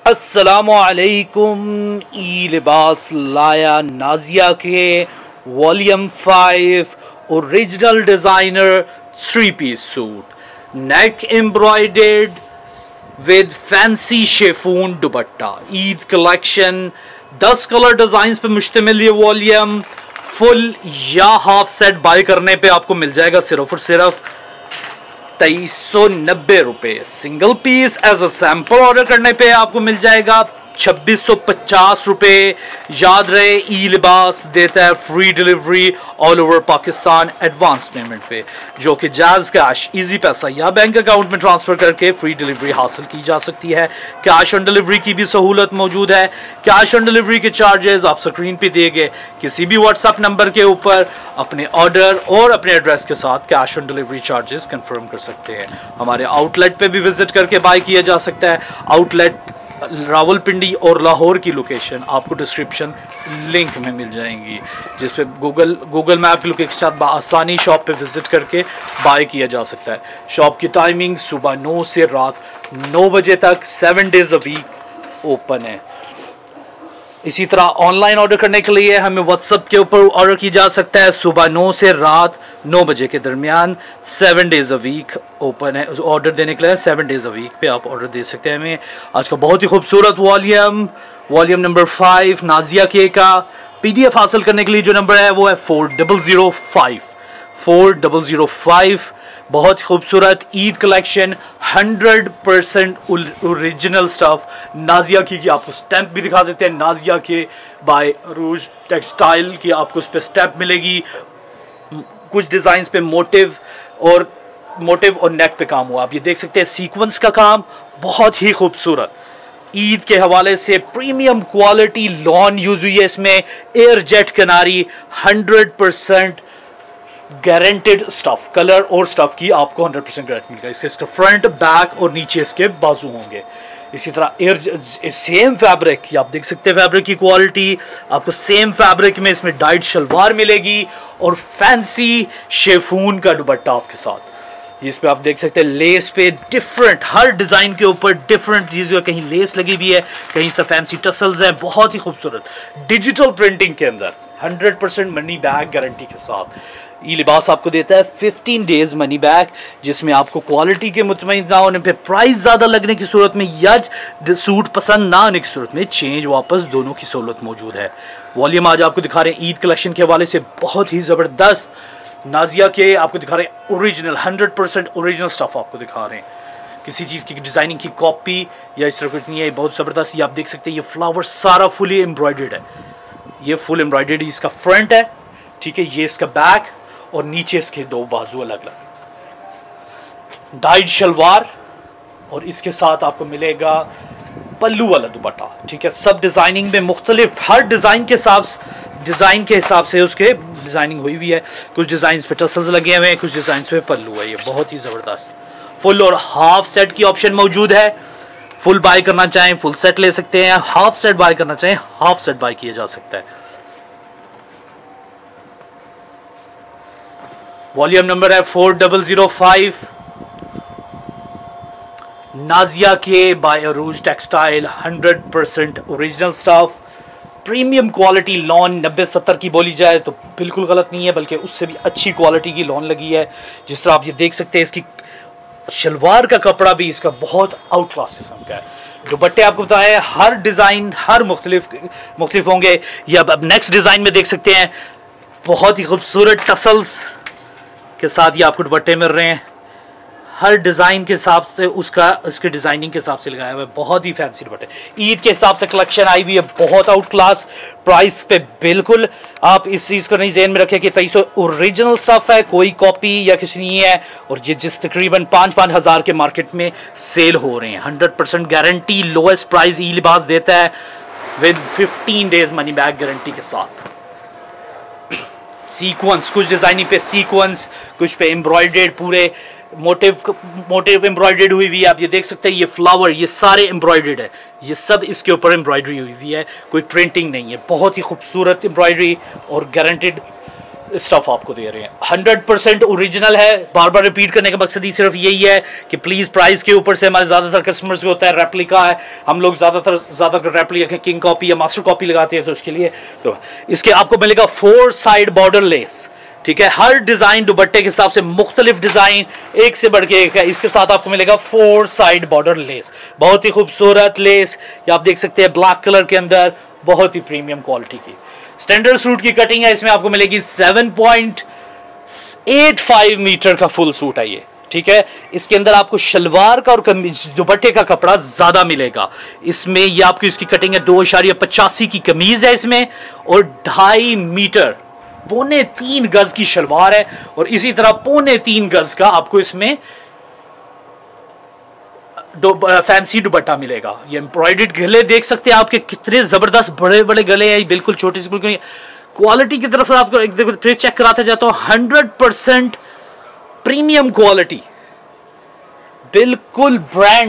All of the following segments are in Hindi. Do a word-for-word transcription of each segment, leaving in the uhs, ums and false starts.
अस्सलामुअलैकुम। ई लिबास लाया नाजिया के volume five original designer three piece suit, neck embroidered with fancy chiffon dupatta. Eid collection दस कलर डिज़ाइंस पे मुश्तमिल ये वॉल्यूम फुल या हाफ सेट बाय करने पे आपको मिल जाएगा सिर्फ और सिर्फ तेईस सौ नब्बे रुपये। Single piece as a sample order करने पे आपको मिल जाएगा छब्बीस सौ पचास रुपये। याद रहे, ई लिबास देता है free delivery all over Pakistan advance payment पे, जो कि जायज़ कैश इजी पैसा या बैंक अकाउंट में ट्रांसफ़र करके फ्री डिलीवरी हासिल की जा सकती है। कैश ऑन डिलीवरी की भी सहूलत मौजूद है। कैश ऑन डिलीवरी के चार्जेस आप स्क्रीन पे दिए गए किसी भी व्हाट्सएप नंबर के ऊपर अपने ऑर्डर और अपने एड्रेस के साथ cash on delivery charges confirm कर सकते हैं। हमारे आउटलेट पे भी विजिट करके बाय किया जा सकता है। आउटलेट रावलपिंडी और लाहौर की लोकेशन आपको डिस्क्रिप्शन लिंक में मिल जाएंगी, जिस पे गूगल गूगल मैप की लोकेशन के साथ आसानी शॉप पे विजिट करके बाय किया जा सकता है। शॉप की टाइमिंग सुबह नौ से रात नौ बजे तक seven days a week open है। इसी तरह ऑनलाइन ऑर्डर करने के लिए हमें व्हाट्सएप के ऊपर ऑर्डर की जा सकता है। सुबह नौ से रात नौ बजे के दरमियान seven days a week open है। ऑर्डर देने के लिए सेवन डेज अ वीक पे आप ऑर्डर दे सकते हैं हमें। आज का बहुत ही खूबसूरत volume volume number five Nazia के का पीडीएफ हासिल करने के लिए जो नंबर है वो है four double zero five four double zero five. बहुत खूबसूरत Eid collection hundred percent original stuff Nazia की, की आपको स्टैंप भी दिखा देते हैं। नाजिया के बाय अरूज टेक्सटाइल की आपको उस पर स्टैंप मिलेगी। कुछ डिज़ाइंस पे मोटिव और मोटिव और नेक पे काम हुआ, आप ये देख सकते हैं। सीक्वेंस का काम बहुत ही खूबसूरत। ईद के हवाले से प्रीमियम क्वालिटी लॉन यूज हुई है इसमें। एयर जेट किनारी hundred percent guaranteed stuff, colour और स्टफ की आपको हंड्रेड परसेंट गारंटी मिलेगा। इसके इसका फ्रंट बैक और नीचे इसके बाजू होंगे। इसी तरह एयर सेम फैब्रिक की आप देख सकते हैं। फैब्रिक की क्वालिटी आपको सेम फैब्रिक में इसमें डाइट शलवार मिलेगी और फैंसी शेफून का दुपट्टा आपके साथ। जिस पे आप देख सकते हैं लेस पे डिफरेंट, हर डिज़ाइन के ऊपर डिफरेंट चीज़, कहीं लेस लगी हुई है, कहीं से फैंसी टसल्स हैं। बहुत ही खूबसूरत डिजिटल प्रिंटिंग के अंदर hundred percent money back guarantee के साथ ये लिबास आपको देता है फिफ्टीन डेज मनी बैक, जिसमें आपको क्वालिटी के मुतमईन ना होने पे, प्राइस ज़्यादा लगने की सूरत में या सूट पसंद ना आने की सूरत में चेंज वापस दोनों की सहूलत मौजूद है। वॉल्यूम आज आपको दिखा रहे हैं ईद कलेक्शन के हवाले से बहुत ही ज़बरदस्त नाजिया के आपको दिखा रहे हैं original hundred percent original stuff आपको दिखा रहे हैं। किसी चीज़ की डिज़ाइनिंग की कॉपी या इस तरह कुछ नहीं है। बहुत ज़बरदस्त ये आप देख सकते हैं। ये फ्लावर सारा फुली एम्ब्रॉयडर्ड है। ये फुल एम्ब्रॉयडर्ड इसका फ्रंट है, ठीक है। ये इसका बैक और नीचे इसके दो बाजू अलग अलग। डाइड शलवार और इसके साथ आपको मिलेगा पल्लू वाला दुपट्टा, ठीक है। सब डिज़ाइनिंग में मुख्तलिफ, हर डिज़ाइन के हिसाब डिज़ाइन के हिसाब से उसके डिज़ाइनिंग हुई हुई है। कुछ डिज़ाइन पे टसल्स लगे हुए हैं, कुछ डिज़ाइन पे पल्लू है। ये बहुत ही ज़बरदस्त फुल और हाफ सेट की ऑप्शन मौजूद है। फुल बाय करना चाहें फुल सेट ले सकते हैं, हाफ सेट बाय करना चाहें हाफ सेट बाय किया जा सकता है। वॉल्यूम नंबर है four double zero five Nazia के by Arooj textile hundred percent original stuff. Premium quality lawn नब्बे सत्तर की बोली जाए तो बिल्कुल गलत नहीं है, बल्कि उससे भी अच्छी क्वालिटी की लॉन लगी है। जिस तरह आप ये देख सकते हैं, इसकी शलवार का कपड़ा भी इसका बहुत आउट क्लास किस्म का है। दुपट्टे आपको बताया हर डिज़ाइन हर मुख्तलिफ मुख्तलिफ होंगे। ये अब नेक्स्ट डिज़ाइन में देख सकते हैं, बहुत ही खूबसूरत टसल्स के साथ ये आपको दुपट्टे मिल रहे हैं। हर डिज़ाइन के हिसाब से उसका उसके डिज़ाइनिंग के हिसाब से लगाया हुआ है। बहुत ही फैंसी दुपट्टे ईद के हिसाब से कलेक्शन आई हुई है, बहुत आउट क्लास प्राइस पे। बिल्कुल आप इस चीज़ को नहीं ज़हन में रखें कि तेईस सौ ओरिजिनल स्टफ है, कोई कॉपी या किसी नहीं है। और ये जिस तकरीबन पाँच पाँच हज़ार के मार्केट में सेल हो रहे हैं, hundred percent guarantee lowest price e लिबास देता है with fifteen days money back guarantee के साथ। सीक्वेंस, कुछ डिज़ाइनिंग पे सीक्वेंस, कुछ पे एम्ब्रॉयडर्ड, पूरे मोटिव मोटिव एम्ब्रॉयडर्ड हुई हुई है। आप ये देख सकते हैं, ये फ्लावर ये सारे एम्ब्रॉयडर्ड है। ये सब इसके ऊपर एम्ब्रॉयडरी हुई हुई है, कोई प्रिंटिंग नहीं है। बहुत ही खूबसूरत एम्ब्रॉयडरी और गारंटेड स्टफ आपको दे रहे हैं। हंड्रेड परसेंट ओरिजिनल है। बार बार रिपीट करने का मकसद ही सिर्फ यही है कि प्लीज प्राइस के ऊपर से हमारे ज्यादातर कस्टमर्स को होता है रेप्लिका है, हम लोग ज्यादातर ज्यादातर रेप्लिका किंग कॉपी या मास्टर कॉपी लगाते हैं, तो उसके लिए तो इसके आपको मिलेगा फोर साइड बॉर्डर लेस, ठीक है। हर डिजाइन दुपट्टे के हिसाब से मुख्तलिफ डिजाइन एक से बढ़ के एक है। इसके साथ आपको मिलेगा फोर साइड बॉर्डर लेस, बहुत ही खूबसूरत लेस, ये आप देख सकते हैं ब्लैक कलर के अंदर, बहुत ही प्रीमियम क्वालिटी की स्टैंडर्ड सूट की कटिंग है। इसमें आपको मिलेगी seven point eight five metre का फुल सूट है ये, ठीक है। इसके अंदर आपको शलवार का और दुपट्टे का कपड़ा ज्यादा मिलेगा। इसमें ये आपकी इसकी कटिंग है दो इशारिया पचासी की कमीज है इसमें, और ढाई मीटर पौने तीन गज की शलवार है, और इसी तरह पौने तीन गज का आपको इसमें फैंसी दुपट्टा मिलेगा। ये एम्ब्रॉयडर्ड गले देख सकते हैं आपके कितने जबरदस्त बड़े बड़े गले हैं, बिल्कुल छोटे से बिल्कुल। क्वालिटी की तरफ से आपको एक देखो फिर चेक कराते जाता हूं, हंड्रेड परसेंट प्रीमियम क्वालिटी, बिल्कुल ब्रांड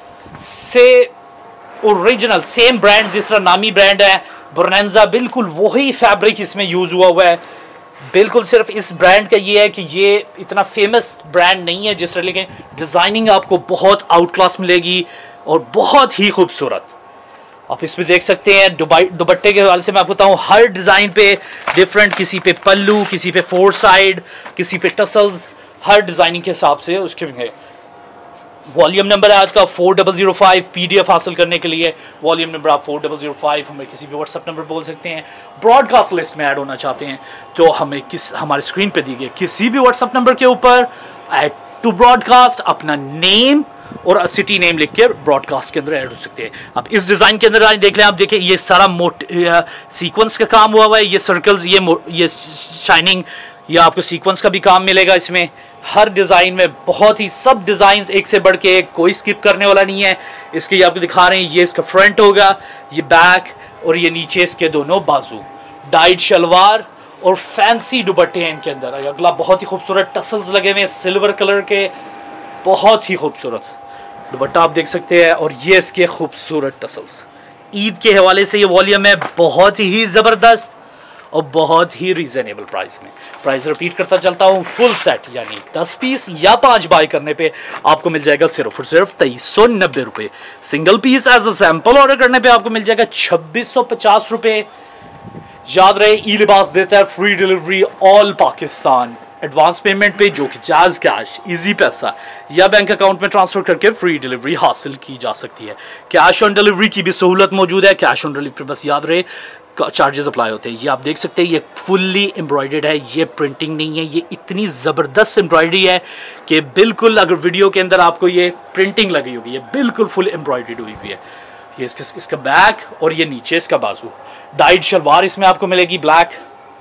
से ओरिजिनल, सेम ब्रांड जिस तरह नामी ब्रांड है बोर्नेंजा, बिल्कुल वही फैब्रिक इसमें यूज हुआ हुआ है। बिल्कुल सिर्फ इस ब्रांड का ये है कि ये इतना फेमस ब्रांड नहीं है जिस तरह, लेकिन डिजाइनिंग आपको बहुत आउट क्लास मिलेगी और बहुत ही खूबसूरत। आप इसमें देख सकते हैं दुपट्टे के हवाले से मैं आपको बताऊं, हर डिजाइन पे डिफरेंट, किसी पे पल्लू, किसी पे फोर साइड, किसी पे टसल्स, हर डिजाइनिंग के हिसाब से उसके वॉल्यूम नंबर है आज का four double zero five. PDF हासिल करने के लिए वॉल्यूम नंबर आप फोर डबल जीरो फाइव हमें किसी भी व्हाट्सएप नंबर बोल सकते हैं। ब्रॉडकास्ट लिस्ट में ऐड होना चाहते हैं तो हमें किस हमारे स्क्रीन पे दी गई किसी भी व्हाट्सएप नंबर के ऊपर ऐड टू ब्रॉडकास्ट अपना नेम और सिटी नेम लिख के ब्रॉडकास्ट के अंदर ऐड हो सकते हैं। अब इस डिजाइन के अंदर देख लें, आप देखिए ये सारा मोट सीक्वेंस का काम हुआ हुआ है, ये सर्कल्स, ये ये शाइनिंग, ये आपको सीक्वेंस का भी काम मिलेगा इसमें। हर डिजाइन में बहुत ही, सब डिजाइन एक से बढ़ के एक, कोई स्किप करने वाला नहीं है। इसके ये आपको दिखा रहे हैं, ये इसका फ्रंट होगा, ये बैक, और ये नीचे इसके दोनों बाजू, डाइड शलवार और फैंसी दुपट्टे हैं इनके अंदर। अगला बहुत ही खूबसूरत टसल्स लगे हुए हैं सिल्वर कलर के, बहुत ही खूबसूरत दुपट्टा आप देख सकते हैं, और ये इसके खूबसूरत टसल्स। ईद के हवाले से ये वॉल्यूम है बहुत ही जबरदस्त और बहुत ही रीजनेबल प्राइस में। प्राइस रिपीट करता चलता हूँ, फुल सेट यानी दस पीस या पांच बाय करने पे आपको मिल जाएगा सिर्फ और सिर्फ तेईस सौ नब्बे रुपए। Single piece as a sample order करने पे आपको मिल जाएगा छब्बीस सौ पचास रुपए। याद रहे, ई लिबास देता है free delivery all Pakistan, advance payment पे, जो कि जायज कैश, इजी पैसा या बैंक अकाउंट में ट्रांसफर करके फ्री डिलीवरी हासिल की जा सकती है। कैश ऑन डिलीवरी की भी सहूलत मौजूद है। कैश ऑन डिलीवरी बस याद रहे चार्जेस अप्लाई होते हैं। ये आप देख सकते हैं, ये फुल्ली एम्ब्रॉयडर्ड है, ये प्रिंटिंग नहीं है, ये इतनी ज़बरदस्त एम्ब्रॉयडरी है कि बिल्कुल अगर वीडियो के अंदर आपको ये प्रिंटिंग लगी होगी, ये बिल्कुल फुल एम्ब्रॉयडर्ड हुई हुई है। ये इसका इसका बैक और ये नीचे इसका बाजू। डाइड शलवार इसमें आपको मिलेगी ब्लैक।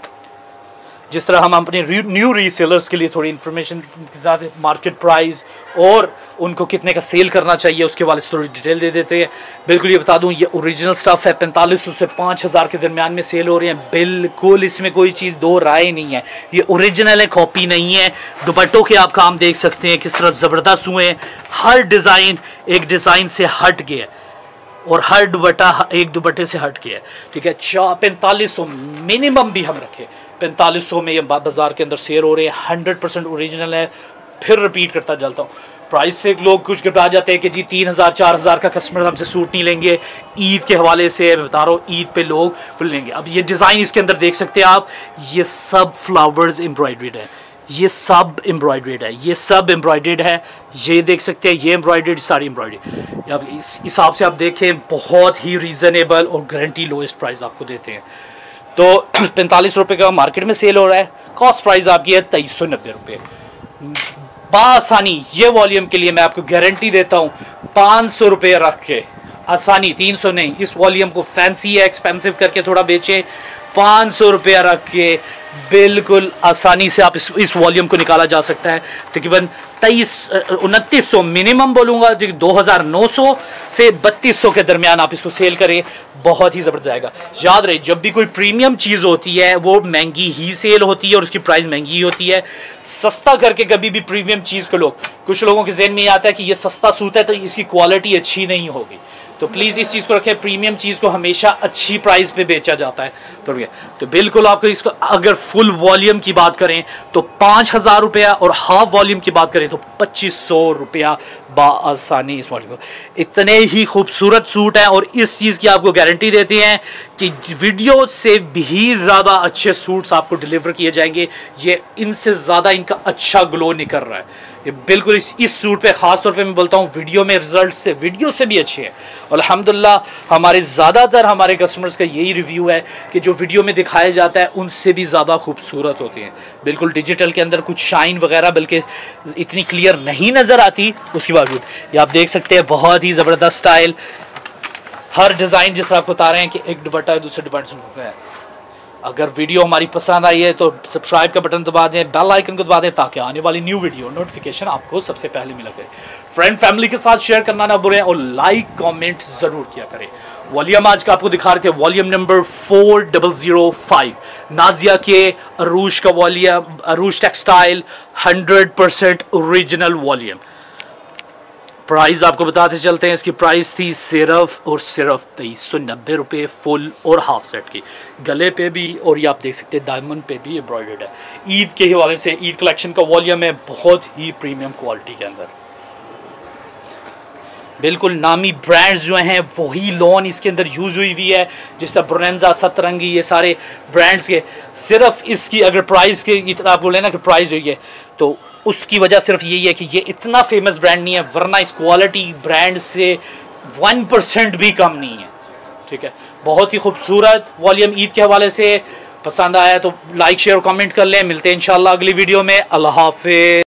जिस तरह हम अपने न्यू रीसेलर्स के लिए थोड़ी इन्फॉर्मेशन, मार्केट प्राइस और उनको कितने का सेल करना चाहिए उसके वाले से थोड़ी डिटेल दे देते हैं। बिल्कुल ये बता दूं, ये ओरिजिनल स्टफ है, पैंतालीस सौ से पाँच हज़ार के दरमियान में सेल हो रहे हैं। बिल्कुल इसमें कोई चीज़ दो राय नहीं है, ये ओरिजिनल है, कॉपी नहीं है। दुपट्टों के आप काम देख सकते हैं किस तरह ज़बरदस्त हुए हैं। हर डिज़ाइन एक डिज़ाइन से हट गया और हर दुपट्टा एक दुपट्टे से हट गया, ठीक है। चार पैंतालीस सौ मिनिमम भी हम रखे, पैंतालीस सौ में ये बाजार के अंदर सेल हो रहे हैं। हंड्रेड परसेंट ओरिजिनल है। फिर रिपीट करता चलता हूँ, प्राइस से लोग कुछ घबरा जाते हैं कि जी तीन हज़ार चार हज़ार का कस्टमर हमसे सूट नहीं लेंगे। ईद के हवाले से मैं बता रहा हूँ, ईद पे लोग फुल लेंगे। अब ये डिज़ाइन इसके अंदर देख सकते हैं आप, ये सब फ्लावर्स एम्ब्रॉयडर्ड है, ये सब एम्ब्रॉयडर्ड है, ये सब एम्ब्रॉयडर्ड है। ये देख सकते हैं, ये एम्ब्रॉयडर्ड, सारी एम्ब्रॉयडरी। अब इस हिसाब से आप देखें, बहुत ही रीज़नेबल और गारंटी लोएस्ट प्राइस आपको देते हैं। तो पैंतालीस रुपये का मार्केट में सेल हो रहा है, कॉस्ट प्राइस आपकी है तेईस सौ नब्बे रुपये। बासानी ये वॉल्यूम के लिए मैं आपको गारंटी देता हूँ, पाँच सौ रुपये रख के आसानी, तीन सौ नहीं, इस वॉल्यूम को फैंसी या एक्सपेंसिव करके थोड़ा बेचें, पाँच सौ रुपया रख के बिल्कुल आसानी से आप इस इस वॉल्यूम को निकाला जा सकता है। तकरीबन तेईस उनतीस सौ मिनिमम बोलूँगा, जो दो हज़ार नौ सौ से बत्तीस सौ के दरमियान आप इसको सेल करें, बहुत ही ज़बरदस्त जाएगा। याद रहे, जब भी कोई प्रीमियम चीज़ होती है वो महंगी ही सेल होती है और उसकी प्राइस महंगी ही होती है। सस्ता करके कभी भी प्रीमियम चीज़ को लोग, कुछ लोगों के जहन में आता है कि ये सस्ता सूट है तो इसकी क्वालिटी अच्छी नहीं होगी। तो प्लीज़ इस चीज़ को रखें, प्रीमियम चीज़ को हमेशा अच्छी प्राइस पे बेचा जाता है। तो तो बिल्कुल आपको इसको अगर फुल वॉल्यूम की बात करें तो पाँच हज़ार रुपया और हाफ वॉल्यूम की बात करें तो पच्चीस सौ रुपया बाआसानी इस वॉल्यूम को। इतने ही खूबसूरत सूट हैं और इस चीज़ की आपको गारंटी देते हैं कि वीडियो से भी ज़्यादा अच्छे सूट्स आपको डिलीवर किए जाएंगे। ये इनसे ज़्यादा इनका अच्छा ग्लो निकल रहा है। ये बिल्कुल इस इस सूट पे ख़ास तौर पे मैं बोलता हूँ वीडियो में रिजल्ट से वीडियो से भी अच्छे हैं। और अल्हम्दुलिल्लाह हमारे ज़्यादातर हमारे कस्टमर्स का यही रिव्यू है कि जो वीडियो में दिखाया जाता है उनसे भी ज़्यादा खूबसूरत होते हैं। बिल्कुल डिजिटल के अंदर कुछ शाइन वगैरह बल्कि इतनी क्लियर नहीं नज़र आती, उसके बावजूद ये आप देख सकते हैं बहुत ही ज़बरदस्त स्टाइल। हर डिज़ाइन जिस तरह आपको बता रहे हैं कि एक दुपट्टा है दूसरे दुपट्टे है। अगर वीडियो हमारी पसंद आई है तो सब्सक्राइब का बटन दबा दें, बेल आइकन को दबा दें ताकि आने वाली न्यू वीडियो नोटिफिकेशन आपको सबसे पहले मिला करे। फ्रेंड फैमिली के साथ शेयर करना ना भूलें और लाइक कमेंट ज़रूर किया करें। वॉल्यूम आज का आपको दिखा रहे थे volume number four double zero five, Nazia के अरूज का volume, Arooj textile hundred percent original volume. Price आपको बताते चलते हैं, इसकी प्राइस थी सिर्फ और सिर्फ तेईस सौ नब्बे रुपये फुल और हाफ सेट की। गले पे भी और ये आप देख सकते हैं डायमंड पे भी एम्ब्रॉयडर्ड है। ईद के हवाले से ईद कलेक्शन का वॉल्यूम है बहुत ही प्रीमियम क्वालिटी के अंदर। बिल्कुल नामी ब्रांड्स जो हैं वही लोन इसके अंदर यूज़ हुई हुई है, जैसा ब्रोनेंजा, सतरंगी, ये सारे ब्रांड्स के। सिर्फ इसकी अगर प्राइस के इतना आप बोले ना कि प्राइस हुई है तो उसकी वजह सिर्फ यही है कि ये इतना फेमस ब्रांड नहीं है, वरना इस क्वालिटी ब्रांड से वन परसेंट भी कम नहीं है। ठीक है, बहुत ही खूबसूरत वॉल्यूम ईद के हवाले से। पसंद आया तो लाइक शेयर और कमेंट कर लें। मिलते हैं इंशाल्लाह अगली वीडियो में। अल्लाह हाफिज़।